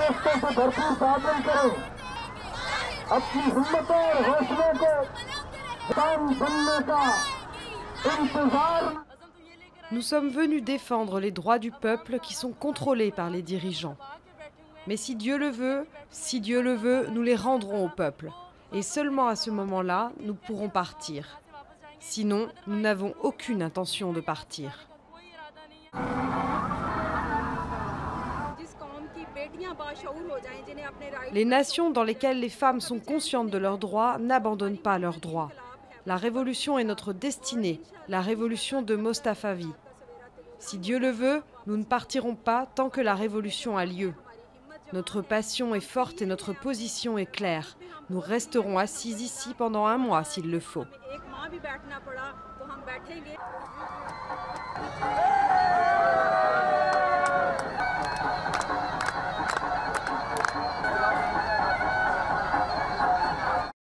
Nous sommes venus défendre les droits du peuple qui sont contrôlés par les dirigeants. Mais si Dieu le veut, nous les rendrons au peuple. Et seulement à ce moment-là, nous pourrons partir. Sinon, nous n'avons aucune intention de partir. Les nations dans lesquelles les femmes sont conscientes de leurs droits n'abandonnent pas leurs droits. La révolution est notre destinée, la révolution de Mostafavi. Si Dieu le veut, nous ne partirons pas tant que la révolution a lieu. Notre passion est forte et notre position est claire. Nous resterons assis ici pendant 1 mois s'il le faut.